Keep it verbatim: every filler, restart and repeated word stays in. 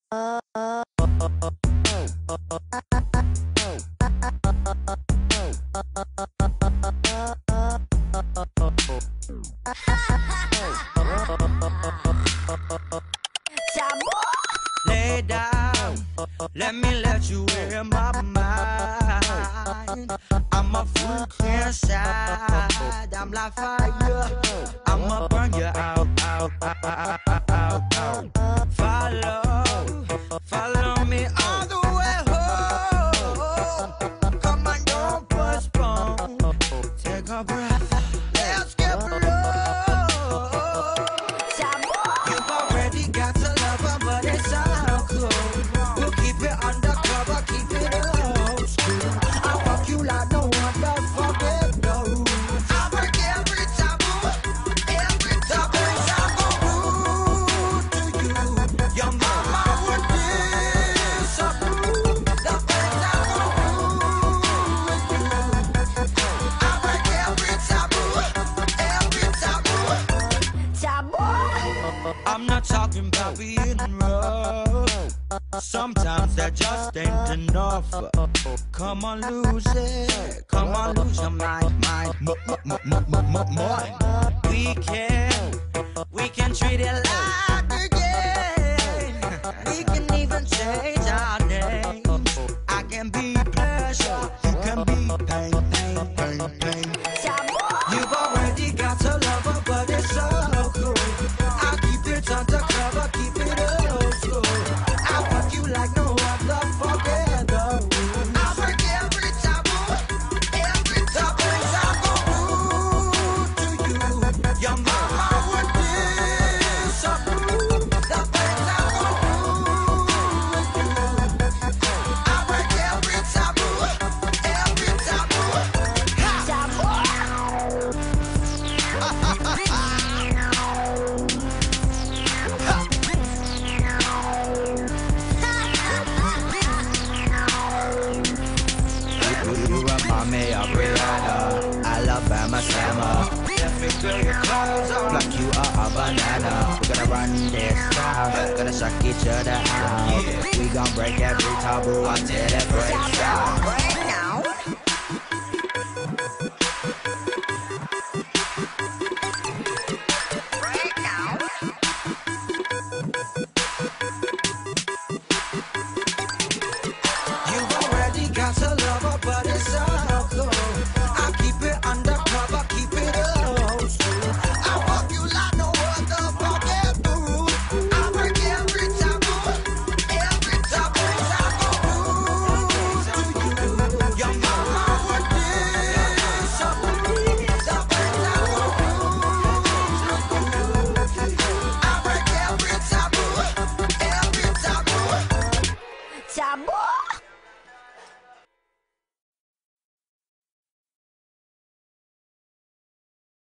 Lay down, let me let you in my mind. I'm a freak inside, I'm like fire. I'ma burn you out, out, out, out, out, out. Follow, follow me all the way home. Come on, don't postpone. Take a breath, let's get blown. You've already got a lover, but it's all cool. We'll keep it undercover, keep it old school. I'll fuck you like no one does fucking know. I'll break every taboo, every taboo. I'm gon' rude to you. Your mama would disapprove. The things I'm gon' do with you. I'll break every taboo, every taboo. Taboo. I'm not talking about being rough. Sometimes that just ain't enough. Come on, lose it. Come on, lose your mind, mind, m m m m m mind. We can, we can treat it like a game. We can even change our names. I can be pleasure, you can be pain, pain, pain, pain. You've already got a lover, but it's so cool. I'll keep it undercover, keep it old school. I'll fuck you like no other fucking know. I'll break every taboo, every taboo. I'm gon' rude to you. Your mama would disapprove. The things I'm gon' do with you. I'll break every taboo, every taboo. You remind me of Rihanna, Alabama Slammer. Like you are a banana. We're gonna run this down, gonna suck each other out. We gon' break every taboo until it breaks down.